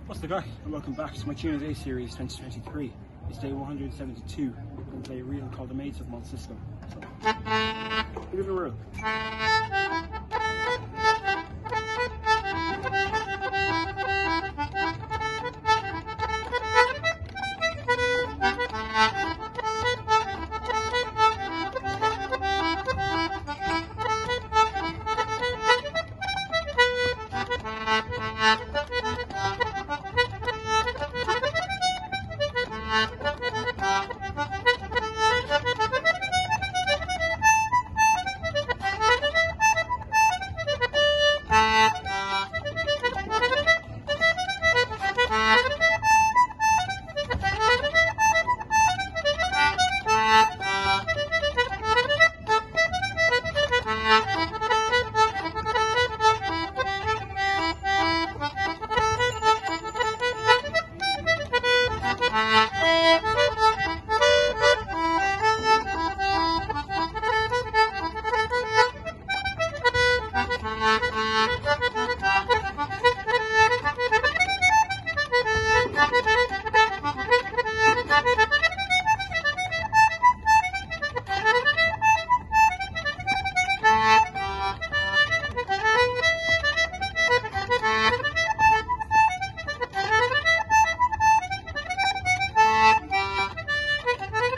What's the guy? And welcome back to my Tune of the Day series 2023. It's day 172. We're going to play a reel called the Maids of Montcisco. So, give it a whirl.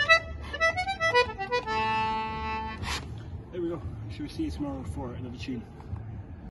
There we go. Should we see you tomorrow for another tune?